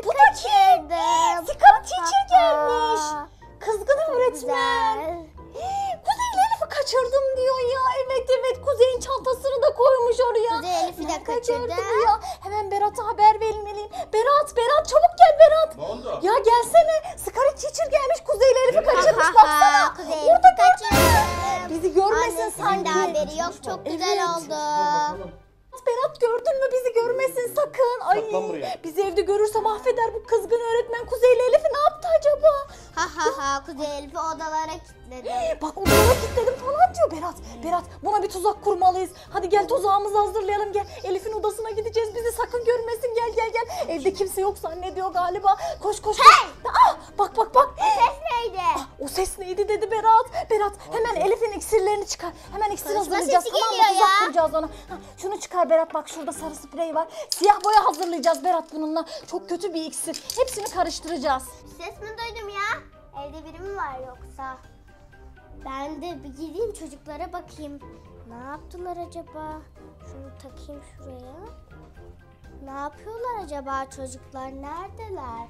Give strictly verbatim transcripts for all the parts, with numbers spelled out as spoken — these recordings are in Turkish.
Bu da kim? Sigara teacher gelmiş. Kızgın öğretmen. Kuzey ile Elif'i kaçırdım diyor ya. Evet evet, Kuzey'in çantasını da koymuş oraya. Kuzey Elif'i de kaçırdı. Ya. Hemen Berat'a haber vermeliyim. Berat, Berat çabuk gel Berat. Ne oldu? Ya gelsene. Sigara teacher gelmiş, Kuzey ile Elif'i kaçırmış baksana. Kuzey Orada Elif'i kaçırdı. bizi görmesin Annesinin sanki. de haberi yok. Çok güzel Evet. oldu. Berat gördün mü, bizi görmesin sakın. Ay, Saklan buraya. bizi evde görürse mahveder bu kızgın öğretmen. Kuzey ile Elif'i ne yaptı acaba? Ha ha ha, Kuzey Elif'i odalara kilitledi. Bak odaya kilitledim falan diyor Berat. Berat, buna bir tuzak kurmalıyız. Hadi gel tuzağımızı hazırlayalım, gel. Elif'in odasına gideceğiz, bizi sakın görmesin, gel gel gel. Evde kimse yok zannediyor galiba. Koş koş. Hey! Ah, bak bak bak. Ses neydi? Ah, o ses neydi dedi Berat. Berat hemen Elif'in iksirlerini çıkar. Hemen iksir Konuşma hazırlayacağız, sesi tamam mı? geliyor Tuzak ya. kuracağız ona. Ha, şunu çıkar Berat, bak şurada sarı sprey var. Siyah boya hazırlayacağız Berat bununla. Çok kötü bir iksir. Hepsini karıştıracağız. Ses mi duydum ya? Evde biri mi var yoksa? Ben de bir gideyim çocuklara bakayım. Ne yaptılar acaba? Şunu takayım şuraya. Ne yapıyorlar acaba çocuklar? Neredeler?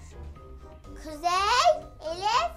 Kuzey, Elif,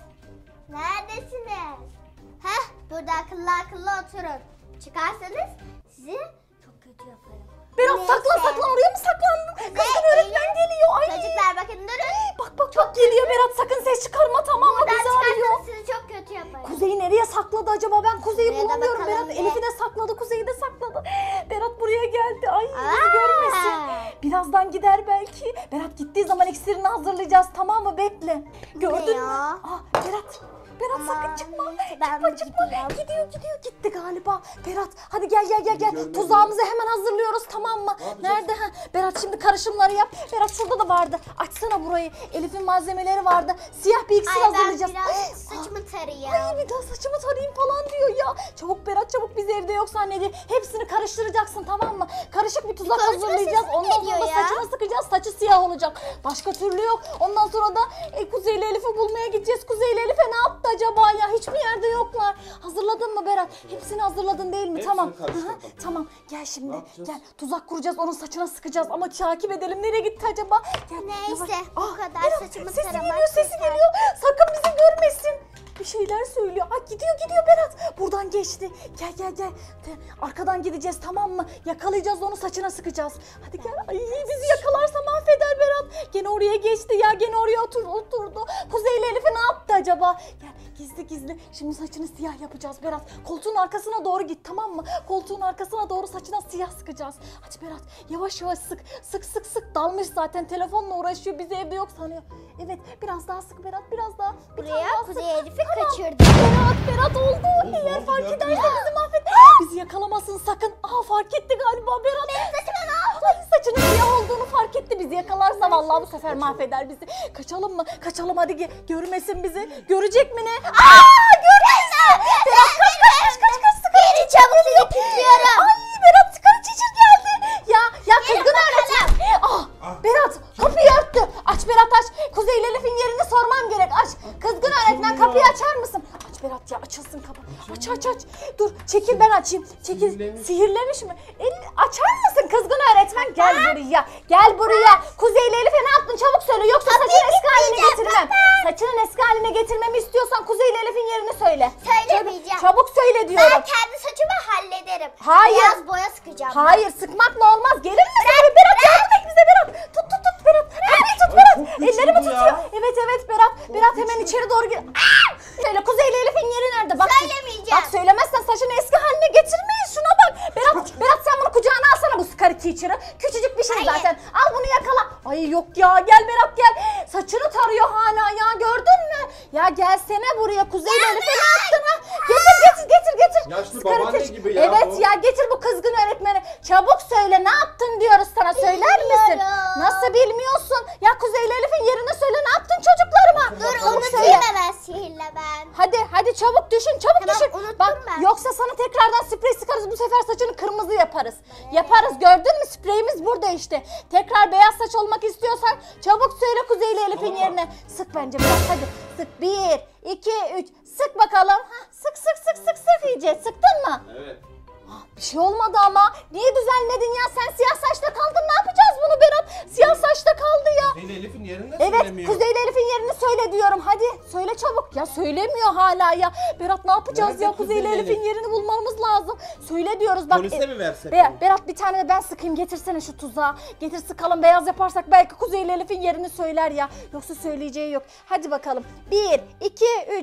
neredesiniz? Heh, burada akıllı akıllı oturun. Çıkarsanız sizi çok kötü yaparım. Berat Neyse. saklan saklan, oraya mı saklandın? Kızgın öğretmen geliyor. Ay. Çocuklar bakın durun. Bak bak bak geliyor Berat, sakın ses çıkarma, tamam mı? Buradan Bizi arıyor. çıkarsanız sizi çok kötü yaparım. Kuzey'i nereye sakladı acaba? Ben Kuzey'i Buraya da bulamıyorum. bakalım Berat bir. Elif'i de sakladı, Kuzey'i de sakladı. Berat buraya geldi. Ay, bizi Aa! görmesin. Birazdan gider belki. Berat gittiği zaman iksirini hazırlayacağız, tamam mı? Bekle. Gördün ya? mü? Ah, Berat. Berat Aman, sakın çıkma. neyse, ben Çıkma bir çıkma. gideyim. Gidiyor gidiyor. Gitti galiba. Berat hadi gel gel gel gel. Görmedim. Tuzağımızı hemen hazırlıyoruz, tamam mı? Ne yapacağız? Nerede? Ha? Berat şimdi karışımları yap. Berat şurada da vardı. Açsana burayı. Elif'in malzemeleri vardı. Siyah bir iksir Ay ben hazırlayacağız. biraz saçımı tarayayım. Ay bir daha saçımı tarayayım falan diyor ya. Çabuk Berat çabuk, biz evde yok zannediyor. Hepsini karıştıracaksın, tamam mı? Karışık bir tuzak Bir konuşma hazırlayacağız. sesi Ondan geliyor sonra ya. saçına sıkacağız. Saçı siyah olacak. Başka türlü yok. Ondan sonra da e, Kuzey ile Elif'i bulmaya gideceğiz. Kuzey ile Elif'e ne yaptı acaba ya? Hiçbir yerde yoklar. Hazırladın mı Berat? Hepsini hazırladın değil mi? Hepsini Tamam. karıştırdım. Hı hı. Tamam. Gel şimdi. Ne yapacağız? Gel. Tuzak kuracağız. Onun saçına sıkacağız. Ama takip edelim. Nereye gitti acaba? Gel. Neyse, yavaş. bu Ah, kadar Berat, saçımı sesi taramak geliyor, sesi yeter. geliyor. Sakın bizi görmesin. Bir şeyler söylüyor. Ay gidiyor gidiyor Berat. Buradan geçti. Gel gel gel. De- Arkadan gideceğiz, tamam mı? Yakalayacağız, onu saçına sıkacağız. Hadi gel. Ay bizi yakalarsa mahveder Berat. Gene oraya geçti ya. Gene oraya otur, oturdu. Kuzey ile Elif'e ne yaptı acaba? Gel gizli gizli. Şimdi saçını siyah yapacağız Berat. Koltuğun arkasına doğru git, tamam mı? Koltuğun arkasına doğru saçına siyah sıkacağız. Hadi Berat yavaş yavaş sık. Sık sık sık. Dalmış zaten, telefonla uğraşıyor. Bizi evde yok sanıyor. Evet biraz daha sık Berat, biraz daha. Bir tane Buraya daha sık. Kuzey Elif'i Tamam. kaçırdı. Berat, Berat oldu. Oldu, Eğer oldu, fark gördüm ederse ya. bizi mahvet. Bizi yakalamasın sakın. Aa fark etti galiba Berat. Benim saçıma ne yaptı? Ay, saçının siyah olduğunu fark etti. Bizi yakalarsa vallahi bu sefer mahveder bizi. Kaçalım mı? Kaçalım hadi, ge- görmesin bizi. Görecek mi ne? Aa görmezse. Berat kaç kaç kaç kaç kaç. Sigara çabuk sizi kilitliyorum. Ay Berat sigara çiçir geldi. Ya ya kızgın öğretmen. Ah Berat kapıyı örttü. Aç Berat aç. Kuzey ile Elif'in yerini sormam gerek. Aç. Kızgın öğretmen kapıyı açar mısın? Aç Berat ya, açılsın kapı. Aç aç aç. Dur çekil ben açayım. Çekil. Sihirlemiş. Sihirlemiş mi? El, açar mısın kızgın öğretmen? Gel buraya. Gel buraya. Kuzey ile Elif'e ne yaptın? Çabuk söyle. Yoksa saçını eski haline getirmem. Saçının eski haline getirmemi istiyorsan Kuzey ile Elif'in yerini söyle. Söylemeyeceğim. Çabuk söyle Ben diyorum. kendi saçımı hallederim. Hayır. Beyaz boya sıkacağım. Hayır sıkmakla olmaz. Gelir mi söyle Berat? Yardım et bize Berat. Tut tut tut Berat. Hemen tut Ay, Berat. çok güçlü Ellerimi bu ya. tutuyor. Evet evet Berat. Berat hemen güçlü. içeri doğru gir. Söyle Kuzey ile Elif'in yeri nerede? Bak, Söylemeyeceğim. Bak söylemezsen saçını eski haline getirmeyiz. Şuna bak. Berat, Berat sen bunu kucağına alsana, bu Scary Teacher'ı. Küçücük bir şey Hayır. zaten. Al bunu yakala. Ay yok ya, gel Berat gel. Saçını tarıyor hala ya, gördün mü? Ya gelsene buraya, Kuzey ile Elif'e ne yaptın ha? Getir getir getir getir. Yaşlı Scary babaanne Teacher. gibi ya Evet bu. ya, getir bu kızgın öğretmeni. Çabuk söyle, ne yaptın diyoruz sana, söyler misin? Bilmiyorum. Nasıl bilmiyorsun? Ya Kuzey ile Elif'in yerini söyle, ne yaptın çocuklarıma? Dur Çabuk unutayım hemen sihirle ben. Hadi hadi çabuk düşün, çabuk Tamam, düşün. unuttum Bak ben. yoksa sana tekrardan sprey sıkarız, bu sefer saçını kırmızı yaparız. Yaparız, gördün mü, spreyimiz burada işte. Tekrar beyaz saç olmak istiyorsan çabuk söyle Kuzey ile Elif'in Tamam. yerine. Sık bence biraz, hadi sık, bir, iki, üç, sık bakalım. Hah, sık sık sık sık sık iyice, sıktın mı? Evet. Bir şey olmadı ama. Niye düzenledin ya? Sen siyah saçta kaldın. Ne yapacağız bunu Berat? Siyah saçta kaldı ya. Kuzey ile Elif'in yerinde Evet Ya söylemiyor hala ya. Berat ne yapacağız Nerede ya? Kuzey Kuzey ile Elif? Elif'in yerini bulmamız lazım. Söyle diyoruz bak. Polise e, mi versek? Be- Berat bir tane de ben sıkayım, getirsene şu tuzağı. Getir sıkalım, beyaz yaparsak belki Kuzey ile Elif'in yerini söyler ya. Yoksa söyleyeceği yok. Hadi bakalım. Bir, iki, üç.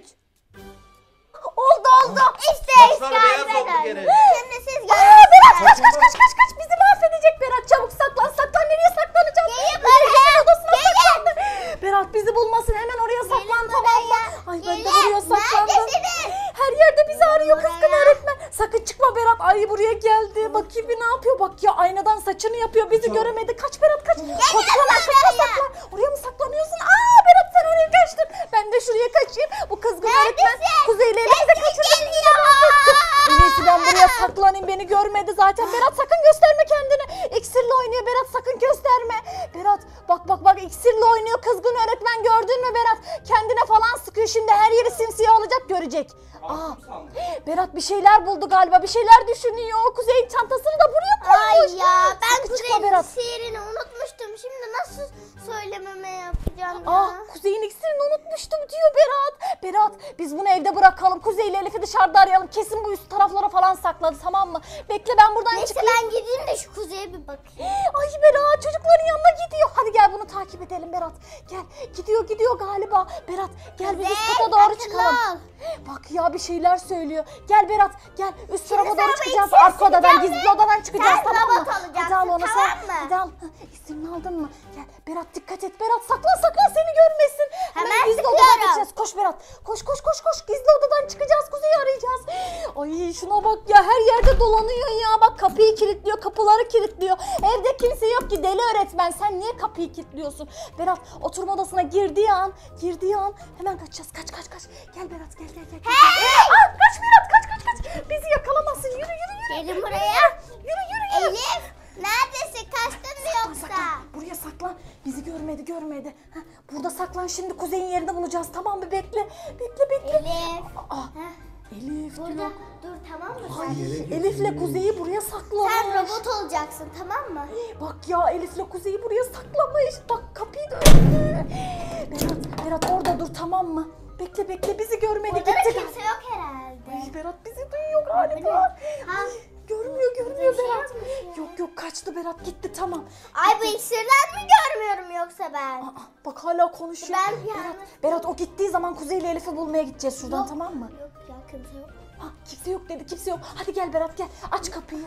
Oldu oldu. İşte Saçları beyaz oldu gene. Şimdi siz Aa, görürsünüz. Berat kaç kaç kaç kaç kaç. Bizi mahvedecek Berat. Çabuk saklan saklan. Nereye saklanacağız? Gelin buraya. Odasına saklandı. Berat bizi bulmasın, hemen oraya saklan, tamam mı? Ay ben de Gelin. buraya saklandım. Neredesiniz? Her yerde bizi arıyor kızgın Buraya. öğretmen. Sakın çıkma Berat. Ay buraya geldi. Bakayım bir ne yapıyor? Bak ya, aynadan saçını yapıyor. Bizi göremedi. Kaç Berat kaç. Saklan arkasına saklan. Oraya mı saklanıyorsun? Aa Berat sen oraya kaçtın. Ben de şuraya kaçayım. Bu kızgın öğretmen Neredesin? Kuzey ile Elif'i de kaçırdı. Bizi de mahvetti. En iyisi ben buraya saklanayım. Beni görmedi zaten. Berat sakın gösterme kendini. İksirle oynuyor Berat, sakın gösterme. Berat bak bak bak, iksirle oynuyor kızgın öğretmen, gördün mü Berat? Kendine falan sıkıyor, şimdi her yeri simsiyah olacak, görecek. Aa, Berat bir şeyler buldu galiba, bir şeyler düşünüyor. Kuzey'in çantasını da buraya koymuş. Ay ya ben Sakın çıkma Kuzey'in Berat. sihirini unutmuştum. Şimdi nasıl söylememe yapacağım ya? Ah Kuzey'in iksirini unutmuştum diyor Berat. Berat biz bunu evde bırakalım. Kuzey ile Elif'i dışarıda arayalım. Kesin bu üst taraflara falan sakladı, tamam mı? Bekle ben buradan Neyse çıkayım. ben gideyim de şu Kuzey'e bir bakayım. Ay Berat çocukların yanına gidiyor. Hadi gel bunu takip edelim Berat. Gel, gidiyor gidiyor galiba. Berat gel biz üst kata doğru akıllı çıkalım. ol. Bak ya bir şeyler söylüyor. Gel Berat gel, üst tarafa sana doğru bu çıkacağız. iksiri Arka odadan, sıkacağım gizli ve odadan çıkacağız, sen tamam mı? robot olacaksın, Hadi al onu tamam sen. mı? Hadi al. Hah, İksirini aldın mı? Gel Berat dikkat et Berat, saklan saklan seni görmesin. Hemen gizli sıkıyorum. odadan geçeceğiz. Koş Berat. Koş koş koş koş. Gizli odadan çıkacağız. Kuzey'i arayacağız. Ay şuna bak ya, her yerde dolanıyor ya. Bak kapıyı kilitliyor, kapıları kilitliyor. Evde kimse yok ki, deli öğretmen. Sen niye kapıyı kilitliyorsun? Berat oturma odasına girdiği an, girdiği an hemen kaçacağız. Kaç kaç kaç. Gel Berat gel gel gel. Hey! Aa, kaç Berat kaç kaç kaç. Bizi yakalamasın. Yürü yürü yürü. Gelin buraya. Yürü yürü yürü. Elif neredesin? Kaçtın mı Saklan, yoksa? saklan. Buraya saklan. Bizi görmedi görmedi. Heh, burada saklan, şimdi Kuzey'in yerini bulacağız, tamam mı? Bekle. Bekle bekle. Elif. Aa, Heh, Elif burada diyor. dur tamam mı sen? Ay, Elif'le Kuzey'i buraya saklamış. Sen robot olacaksın tamam mı? Bak ya, Elif'le Kuzey'i buraya saklamış. Bak kapıyı da örttü. Berat, Berat orada dur, tamam mı? Bekle bekle, bizi görmedi, Burada da gitti. kimse yok herhalde. Ay, Berat bizi duyuyor galiba. Ha? Ay, görmüyor görmüyor Bir şey Berat. yapmış ya. Yok yok, kaçtı Berat, gitti, tamam. Ay bu iksirden mi görmüyorum yoksa ben? Aa, bak hala konuşuyor. Ben Berat, yalnız- Berat o gittiği zaman Kuzey ile Elif'i bulmaya gideceğiz şuradan, Yok. tamam mı? Yok ya kimse yok. Ha, kimse yok dedi, kimse yok. Hadi gel Berat gel, aç kapıyı.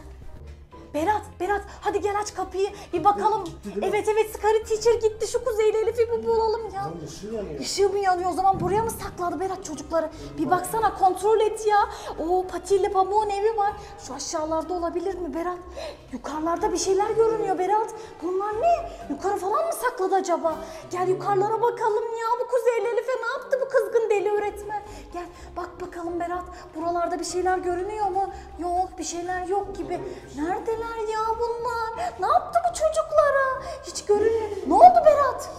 Berat, Berat hadi gel aç kapıyı. Bir bakalım. Evet evet, Scary Teacher gitti, şu Kuzey ile Elif'i bir bulalım ya. Lan ışığı yanıyor. Işığı mı yanıyor, o zaman buraya mı sakladı Berat çocukları? Bir baksana, kontrol et ya. Oo, Pati ile Pamuk'un evi var. Şu aşağılarda olabilir mi Berat? Yukarılarda bir şeyler görünüyor Berat. Bunlar ne? Yukarı falan mı sakladı acaba? Gel yukarılara bakalım ya. Bu Kuzey ile Elif'e ne yaptı bu kızgın deli öğretmen? Gel bak bakalım Berat. Buralarda bir şeyler görünüyor mu? Yok, bir şeyler yok gibi. Neredeler ya bunlar? Ne yaptı bu çocuklara? Hiç görünmüyor. Ne oldu Berat?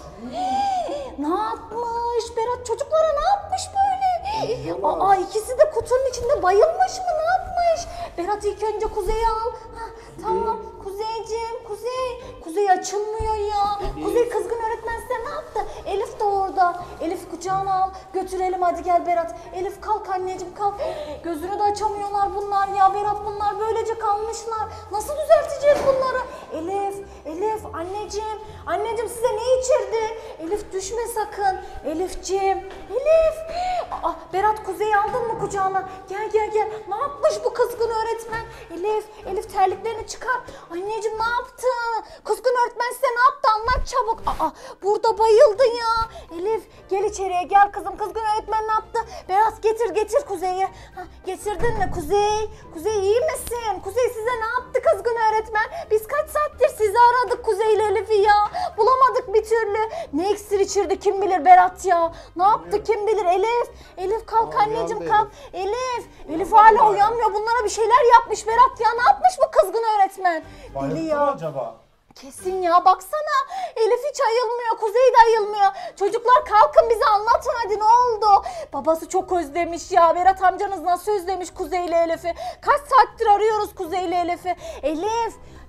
Ne yapmış Berat, çocuklara ne yapmış böyle? Aa, ikisi de kutunun içinde bayılmış mı, ne yapmış? Berat ilk önce Kuzey'i al. Ha, tamam Kuzeyciğim, Kuzey. Kuzey açılmıyor ya. Kuzey kızgın öğretmen size ne yaptı? Elif de orada. Elif kucağına al, götürelim hadi gel Berat. Elif kalk anneciğim kalk. Gözünü de açamıyorlar bunlar ya Berat, bunlar böylece kalmışlar. Nasıl düzelteceğiz bunları? Elif, Elif anneciğim. Anneciğim size ne içirdi? Elif düşme sakın. Elifciğim. Elif. Aa, Berat Kuzey'i aldın mı kucağına? Gel gel gel. Ne yapmış bu kızgın öğretmen? Elif, Elif terliklerini çıkar. Anneciğim ne yaptı? Kızgın öğretmen size ne yaptı? Anlat çabuk. Aa, burada bayıldı ya. Elif gel içeriye gel kızım. Kızgın öğretmen ne yaptı? Berat getir getir Kuzey'i. Ha, getirdin mi Kuzey? Kuzey iyi misin? Kuzey size ne yaptı kızgın öğretmen? Biz kaç saattir sizi aradık Kuzey ile Elif'i ya. Bulamadık bir türlü. Ne iksir içirdi kim bilir Berat ya. Ne yaptı kim bilir? Elif. Elif kalk Aa, anneciğim uyandı kalk. Elif. Elif hala uyanmıyor. Bunlara bir şeyler yapmış Berat ya. Ne yapmış bu kızgın öğretmen? Deli Bayıldı mı ya. acaba? Kesin ya, baksana. Elif hiç ayılmıyor, Kuzey de ayılmıyor. Çocuklar kalkın bize anlatın hadi, ne oldu? Babası çok özlemiş ya. Berat amcanız nasıl özlemiş Kuzey ile Elif'i? Kaç saattir arıyoruz Kuzey ile Elif'i. Elif,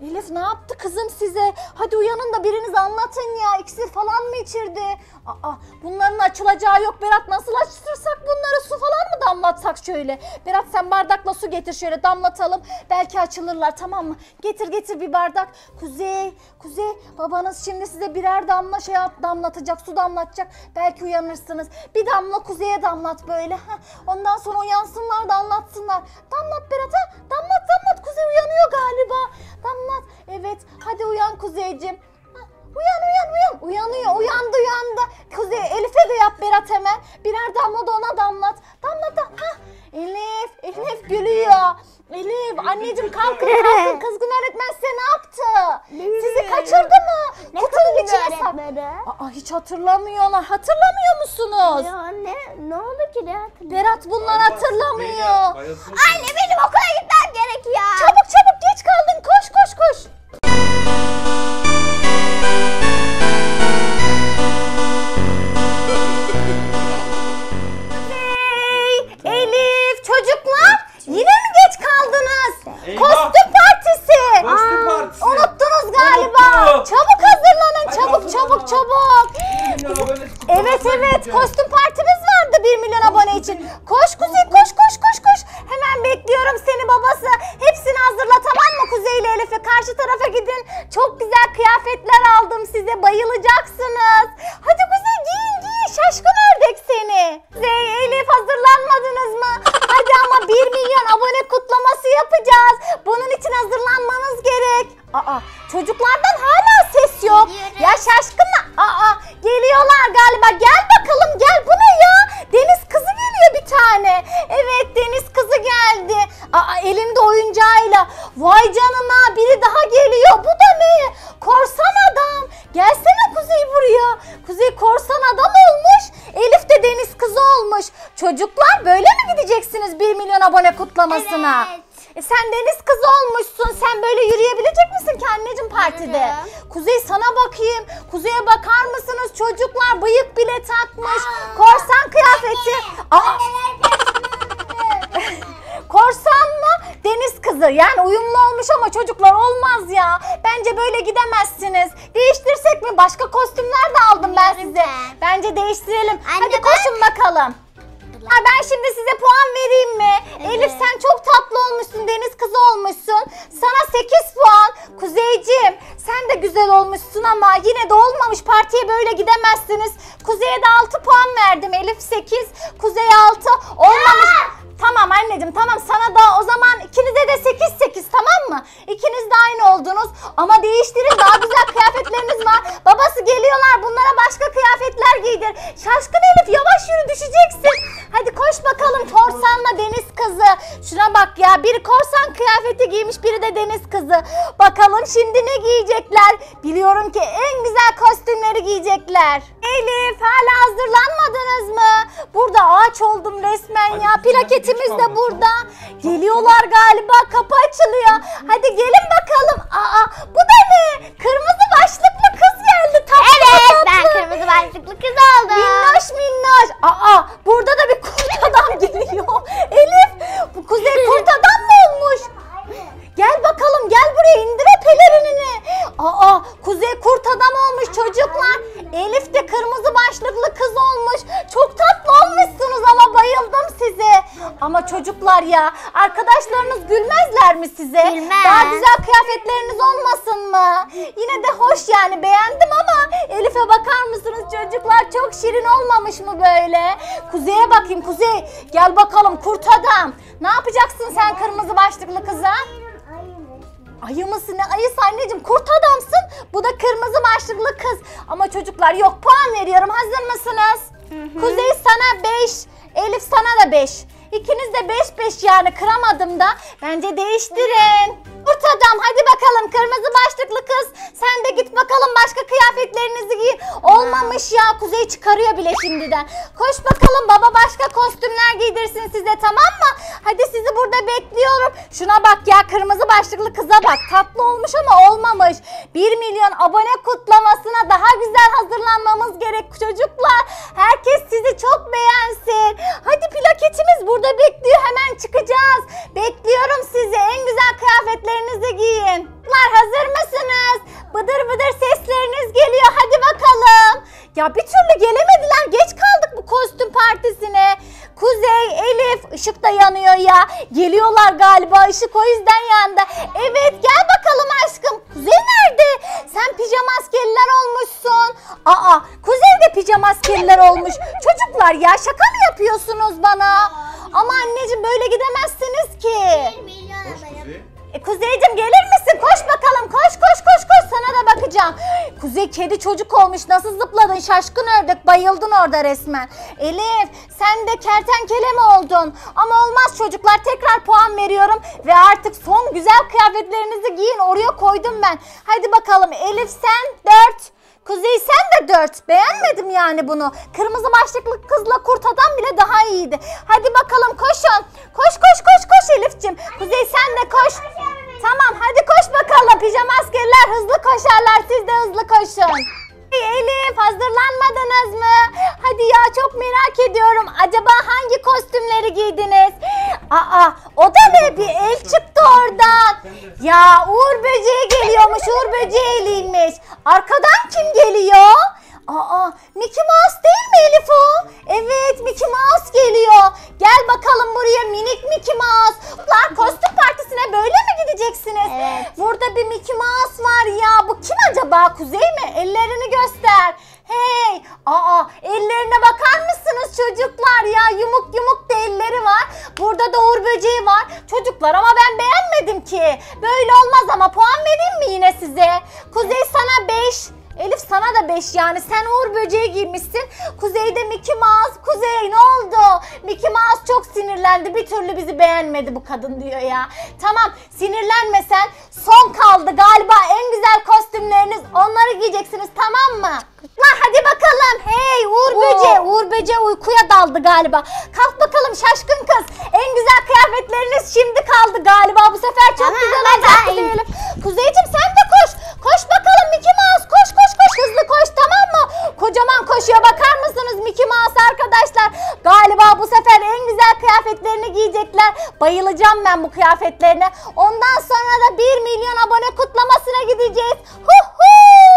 Elif ne yaptı kızım size? Hadi uyanın da biriniz anlatın ya. İksir falan mı içirdi? Aa, bunların açılacağı yok Berat. Nasıl açtırsak bunları? Su falan mı damlatsak şöyle? Berat sen bardakla su getir şöyle damlatalım. Belki açılırlar, tamam mı? Getir getir bir bardak. Kuzey, Kuzey babanız şimdi size birer damla şey damlatacak, su damlatacak. Belki uyanırsınız. Bir damla Kuzey'e damlat böyle. Heh. Ondan sonra uyansınlar da anlatsınlar. Damlat Berat ha. Damlat damlat. Kuzey uyanıyor galiba. Damlat. Evet. Hadi uyan Kuzeyciğim. Uyan uyan uyan. Uyanıyor. Uyandı uyandı. Kuzey Elif'e de yap Berat hemen. Birer damla da ona damlat. Damlat da. Hah. Elif. Elif gülüyor. Elif anneciğim kalkın kalkın. Kızgın öğretmen size ne yaptı? Sizi kaçırdı mı? Kutunun içine sak. Aa, hiç hatırlamıyorlar. Hatırlamıyor musunuz? Ya ne? Ne oldu ki ne hatırladın? Berat bunlar hatırlamıyor. Anne benim okula gitmem gerekiyor. Çabuk çabuk geç kaldın. Koş koş koş. Hey Elif çocuklar yine mi geç kaldınız? Eyvah. Kostüm partisi. Kostüm partisi. Unuttunuz galiba. Unuttuk. Çabuk hazırlanın Hadi çabuk hazırlanın. çabuk çabuk. Milyon abonesi Evet kutlamasına evet gideceğiz. kostüm partimiz vardı bir milyon abone için. Koş Kuzey koş koş koş koş. Hemen bekliyorum seni babası. Hepsini hazırla tamam mı Kuzey ile Elif'e? Karşı tarafa gidin. Çok güzel kıyafetler aldım size. Bayılacaksınız. Hadi Kuzey giyin giyin. Şaşkın ördek seni. Kuzey Elif hazırlanmadınız mı? Hadi ama bir milyon abone kutlaması yapacağız. Bunun için hazırlanmanız gerek. Aa çocuklardan hala ses yok. Geliyoruz. Ya şaşkınlar. Aa geliyorlar galiba. Gel bakalım gel. Bu ne ya? Deniz kızı geliyor bir tane. Evet deniz kızı geldi. Aa elinde oyuncağıyla. Vay canına biri daha geliyor. Bu da ne? Korsan adam. Gelsene Kuzey buraya. Kuzey korsan adam olmuş. Elif de deniz kızı olmuş. Çocuklar böyle mi gideceksiniz bir milyon abone kutlamasına? Evet. E sen deniz kızı olmuşsun. Sen böyle yürüyebilecek misin ki anneciğim partide? Yürürüm. Kuzey sana bakayım. Kuzey'e bakar mısınız? Çocuklar bıyık bile takmış. Korsan kıyafeti. Aa, korsan mı? Deniz kızı. Yani uyumlu olmuş ama çocuklar olmaz ya. Bence böyle gidemezsiniz. Değiştirsek mi? Başka kostümler de aldım ben Bilmiyorum size. ben. Bence değiştirelim. Anne Hadi bak. koşun bakalım. Ha, ben şimdi size puan vereyim mi? Evet. Elif sen çok tatlı olmuşsun, deniz kızı olmuşsun. Sana sekiz puan. Kuzeyciğim sen de güzel olmuşsun ama yine de olmamış. Partiye böyle gidemezsiniz. Kuzey'e de altı puan verdim. Elif sekiz, Kuzey altı. Olmamış. Tamam anneciğim tamam sana da o zaman ikinize de sekiz sekiz tamam mı? İkiniz de aynı oldunuz ama değiştirin daha güzel kıyafetleriniz var. Babası geliyorlar bunlara başka kıyafetler giydir. Şaşkın Elif yavaş yürü düşeceksin. Hadi koş bakalım korsanla deniz kızı. Şuna bak ya biri korsan kıyafeti giymiş biri de deniz kızı. Bakalım şimdi ne giyecekler? Biliyorum ki en güzel kostümleri giyecekler. Elif hala hazırlanmadınız mı? Burada ağaç oldum resmen Hadi ya. kızım, hadi Plaketimiz geç de kaldın. burada. Geliyorlar galiba kapı açılıyor. Hadi gelin bakalım. Aa bu da ne? Kırmızı başlıklı kız geldi. Tatlı Evet tatlı. ben kırmızı başlıklı kız oldum. Minnoş minnoş. Aa burada da bir kurt adam geliyor. Elif bu Kuzey kurt adam mı olmuş? Gel bakalım gel buraya indir o pelerinini. Aa Kuzey kurt adam olmuş çocuklar. Elif de kırmızı başlıklı kız olmuş. Çok tatlı olmuşsunuz ama bayıldım size. Ama çocuklar ya arkadaşlarınız gülmezler mi size? Gülmez. Daha güzel kıyafetleriniz olmasın mı? Yine de hoş yani beğendim ama Elif'e bakar mısınız çocuklar? Çok şirin olmamış mı böyle? Kuzey'e bakayım Kuzey. Gel bakalım kurt adam. Ne yapacaksın sen kırmızı başlıklı kıza? Ayı mısın? Ne ayısı anneciğim? Kurt adamsın. Bu da kırmızı başlıklı kız. Ama çocuklar yok puan veriyorum. Hazır mısınız? Kuzey sana beş. Elif sana da beş. İkiniz de beş beş yani kıramadım da. Bence değiştirin. Kurt adam hadi bakalım kırmızı başlıklı kız. Sen de git bakalım başka kıyafet kıyafetlerinizi giyin. Olmamış ya, Kuzey çıkarıyor bile şimdiden. Koş bakalım, baba başka kostümler giydirsin size, tamam mı? Hadi sizi burada bekliyorum. Şuna bak ya, kırmızı başlıklı kıza bak. Tatlı olmuş ama olmamış. bir milyon abone kutlamasına daha güzel hazırlanmamız gerek çocuklar. Herkes sizi çok beğensin. Hadi plaketimiz burada bekliyor. Hemen çıkacağız. Bekliyorum sizi. En güzel kıyafetlerinizi giyin. Hazır mısınız? Bıdır bıdır sesleriniz geliyor. Hadi bakalım. Ya bir türlü gelemediler. Geç kaldık bu kostüm partisine. Kuzey, Elif, ışık da yanıyor ya. Geliyorlar galiba, ışık o yüzden yandı. Evet, gel bakalım aşkım. Kuzey nerede? Sen pijama askeriler olmuşsun. Aa, Kuzey de pijama askeriler olmuş. Çocuklar ya, şaka mı yapıyorsunuz bana? Ama anneciğim böyle gidemezsiniz ki. bir milyon abone. E, Kuzeyciğim gelir misin? Koş bakalım. Koş koş koş koş. Sana da bakacağım. Kuzey kedi çocuk olmuş. Nasıl zıpladın? Şaşkın ördek. Bayıldın orada resmen. Elif sen de kertenkele mi oldun? Ama olmaz çocuklar. Tekrar puan veriyorum. Ve artık son güzel kıyafetlerinizi giyin. Oraya koydum ben. Hadi bakalım. Elif sen dört. Kuzey sen de dört. Beğenmedim yani bunu. Kırmızı başlıklı kızla kurt adam bile daha iyiydi. Hadi bakalım koşun. Koş koş koş koş Elif'ciğim. Kuzey sen de koş. Tamam hadi koş bakalım. Pijama askerler hızlı koşarlar. Siz de hızlı koşun. Elif hazırlanmadınız mı? Hadi ya çok merak ediyorum. Acaba hangi kostümleri giydiniz? Aa o da ne? Bir el çıktı oradan. Ya Uğur böceği geliyormuş. Uğur böceğiymiş. Arkadan kim geliyor? Aa Mickey Mouse değil mi Elif o? Evet Mickey Mouse geliyor. Gel bakalım buraya minik Mickey Mouse. Lan kostüm partisine böyle mi gideceksiniz? Evet. Burada bir Mickey Mouse var ya. Bu kim acaba? Kuzey mi? Ellerini göster. Hey! Aa ellerine bakar mısınız çocuklar ya? Yumuk yumuk da elleri var. Burada da Uğur böceği var. Çocuklar ama ben beğenmedim ki. Böyle olmaz ama puan vereyim mi yine size? Kuzey sana beş. Elif sana da beş yani. Sen Uğur böceği giymişsin. Kuzey'de Mickey Mouse. Kuzey ne oldu? Mickey Mouse çok sinirlendi. Bir türlü bizi beğenmedi bu kadın diyor ya. Tamam sinirlenme sen. Son kaldı galiba en güzel kostümleriniz. Onları giyeceksiniz tamam mı? Lan hadi bakalım. Hey Uğur Oo. böceği. Uğur böceği uykuya daldı galiba. Kalk bakalım şaşkın kız. En güzel kıyafetleriniz şimdi kaldı galiba. Bu sefer çok Tamam, güzel hadi. olacak Kuzey. Kuzeyciğim sen de koş. Koş bakalım Mickey Mouse. Koş koş koş. Hızlı koş tamam mı? Kocaman koşuyor. Bakar mısınız Mickey Mouse arkadaşlar? Galiba bu sefer en güzel kıyafetlerini giyecekler. Bayılacağım ben bu kıyafetlerine. Ondan sonra da bir milyon abone kutlamasına gideceğiz. Hu hu!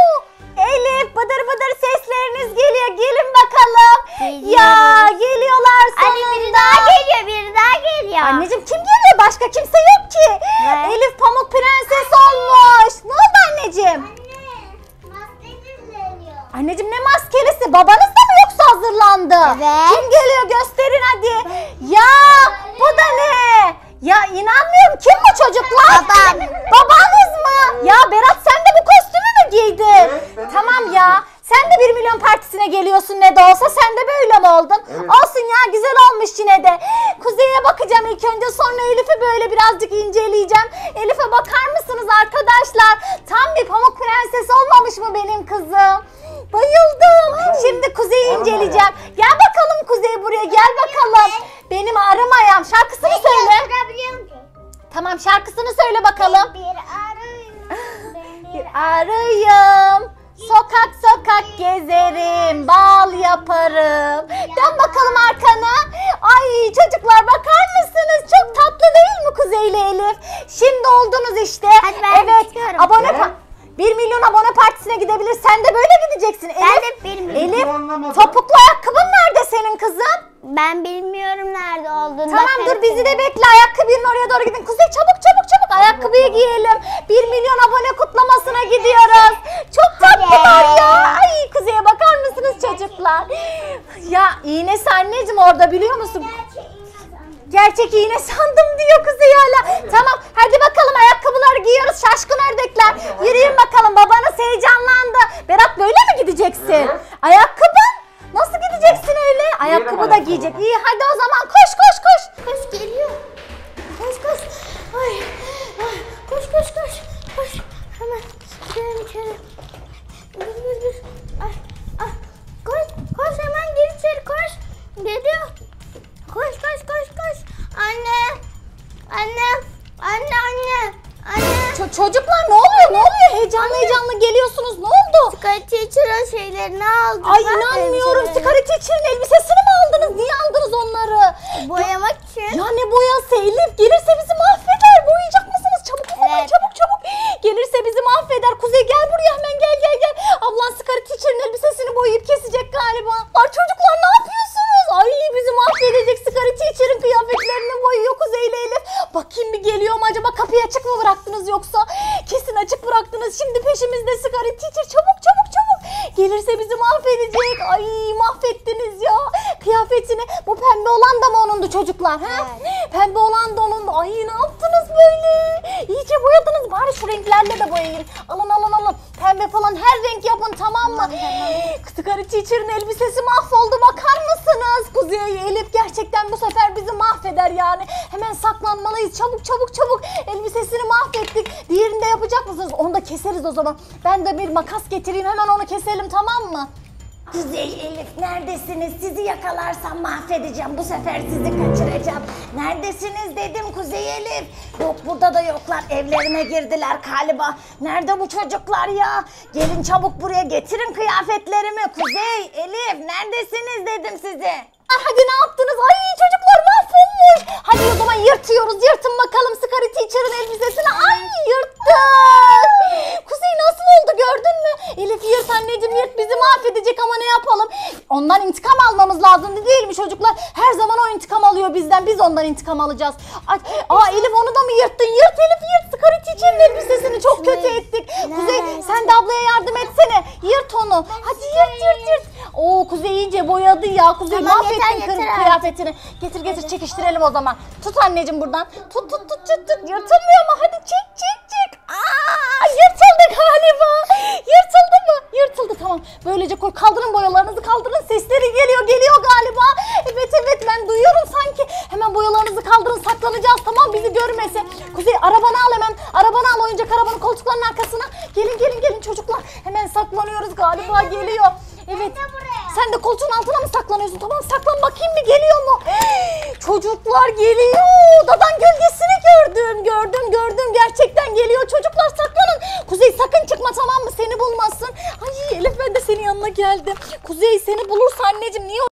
Elif bıdır bıdır sesleriniz geliyor. Gelin bakalım. Geliyoruz. Ya geliyorlar sonunda. Anne biri daha geliyor, biri daha geliyor. Anneciğim kim geliyor? Başka kimse yok ki. Ne? Elif Pamuk Prenses olmuş. Ne oldu anneciğim? Maske düzleniyor. Anneciğim ne maskelisi? Babanız da mı yoksa hazırlandı? Evet. Kim geliyor? Gösterin hadi. Ya bu da ne? Ya inanmıyorum. Kim bu çocuklar? Babam. Babanız mı? Ya Berat sen de bu kostümü mü giydin? Evet, ben de Tamam giydim. ya. Sen de bir milyon partisine geliyorsun ne de olsa. Sen de böyle mi oldun? Evet. Olsun ya güzel olmuş yine de. Kuzey'e bakacağım ilk önce sonra Elif'i böyle birazcık inceleyeceğim. Elif'e bakar mısınız arkadaşlar? Tam bir Pamuk Prenses olmamış mı benim kızım? Bayıldım. Şimdi Kuzey'i Arım inceleyeceğim. Gel bakalım Kuzey buraya gel bakalım. Benim arım ayağım. Şarkısını söyle. Gösterebiliyorum ki. Tamam şarkısını söyle bakalım. Bir arıyım. Bir arıyım. Sokak sokak gezerim, bal yaparım. Dön bakalım arkana. Ay çocuklar bakar mısınız? Çok tatlı değil mi Kuzey ile Elif? Şimdi oldunuz işte. Hadi ben evet. çıkıyorum. Abone Ne? pa- bir milyon abone partisine gidebilir. Sen de böyle gideceksin. Ben Elif, de bir milyon. Elif Anlamadım. topuklu ayakkabın nerede senin kızım? Ben bilmiyorum nerede olduğunu. Tamam dur bizi de bekle. Ayakkabının oraya doğru gidin. Kuzey çabuk çabuk çabuk ayakkabıyı giyelim. bir milyon abone kutlamasına gidiyoruz. Çok tatlılar ya. Ay Kuzey'e bakar mısınız çocuklar? Ya iğnesi anneciğim orada biliyor musun? Gerçek iğne sandım diyor Kuzey hala. Tamam hadi bakalım ayakkabıları giyiyoruz şaşkın ördekler. Yürüyün bakalım babanız heyecanlandı. Berat böyle mi gideceksin? Evet. Ayakkabın? Nasıl gideceksin öyle? Ayakkabı da ayakkabı. giyecek. İyi hadi o zaman koş koş koş. Koş geliyor. Koş koş. Ay, ay, koş koş koş. Koş. Hemen gidelim içeri. Dur dur dur. Ay, ah. Koş koş hemen gir içeri koş. Geliyor. Koş koş koş koş. Anne. Anne. Anne anne. Anne. Ç- çocuklar ne oluyor? Ne oluyor? Heyecanlı heyecanlı geliyorsunuz. Ne oldu? Sky Teacher'ın şeylerini aldım. Ay Bak, inanmıyorum. elbiseleri. Sigara Teacher'ın elbisesini mi aldınız? Niye aldınız onları? Boyamak için. Ya ne boyası Elif? Gelirse bizi mahveder. Boyayacak mısınız? Çabuk o zaman Evet. çabuk çabuk. Gelirse bizi mahveder. Kuzey gel buraya hemen gel gel gel. Ablan Sigara Teacher'ın elbisesini boyayıp kesecek galiba. Ay çocuklar ne yapıyorsunuz? Ay bizi mahvedecek. Sigara Teacher'ın kıyafetlerini boyuyor Kuzey ile Elif. Bakayım bir geliyor mu acaba? Kapıyı açık mı bıraktınız yoksa? Kesin açık bıraktınız. Şimdi peşimizde Sigara Teacher. Çabuk çabuk çabuk. Gelirse bizi mahvedecek. Ay mahvettiniz ya. Kıyafetini. Bu pembe olan da mı onundu çocuklar? He? Evet. Pembe olan da onundu. Ay ne yaptınız böyle? İyice boyadınız. Bari şu renklerle de boyayın. Alın alın alın. Pembe falan her renk yapın tamam mı? Sigara Teacher'ın elbisesi mahvoldu. Bakar mısınız? Kuzey Elif gerçekten bu sefer bizi mahveder yani. Hemen saklanmalıyız. Çabuk çabuk çabuk. Elbisesini mahvettik. Diğerini de yapacak mısınız? Onu da keseriz o zaman. Ben de bir makas getireyim. Hemen onu keselim tamam mı? Kuzey Elif neredesiniz? Sizi yakalarsam mahvedeceğim. Bu sefer sizi kaçıracağım. Neredesiniz dedim Kuzey Elif. Yok burada da yoklar. Evlerine girdiler galiba. Nerede bu çocuklar ya? Gelin çabuk buraya getirin kıyafetlerimi. Kuzey Elif neredesiniz dedim size. Ah, hadi ne yaptınız? Ay çocuklar mahvolmuş. Hadi o zaman yırtıyoruz. Yırtın bakalım Sigara Teacher'ın elbisesini. Ay yırttık. Kuzey nasıl oldu gördün mü? Elif yırt anneciğim yırt bizi mahvedecek ama ne yapalım? Ondan intikam almamız lazım değil mi çocuklar? Her zaman o intikam alıyor bizden. Biz ondan intikam alacağız. Ay, aa Elif onu da mı yırttın? Yırt Elif yırt. Sigara Teacher'ın elbisesini çok kötü ettik. Kuzey sen de ablaya yardım etsene. Yırt onu. Hadi yırt yırt yırt. Oo Kuzey iyice boyadı ya. Kuzey Tamam, mahvettin yeter, kır- yeter artık. kıyafetini. Getir getir çekiştirelim o zaman. Tut anneciğim buradan. Tut tut tut tut tut. Yırtılmıyor mu? Hadi çek çek çek. Aa yırtıldı galiba. Yırtıldı mı? Yırtıldı tamam. Böylece koy kaldırın boyalarınızı kaldırın. Sesleri geliyor geliyor galiba. Evet evet ben duyuyorum sanki. Hemen boyalarınızı kaldırın saklanacağız tamam bizi görmesin. Kuzey arabanı al hemen. Arabanı al oyuncak arabanın koltuklarının arkasına. Gelin gelin gelin çocuklar. Hemen saklanıyoruz galiba geliyor. Evet. Sen de koltuğun altına mı saklanıyorsun? Tamam saklan bakayım bir geliyor mu? Çocuklar geliyor. Dadan gölgesini gördüm. Gördüm gördüm. Gerçekten geliyor. Çocuklar saklanın. Kuzey sakın çıkma tamam mı? Seni bulmasın. Ay Elif ben de senin yanına geldim. Kuzey seni bulursa anneciğim niye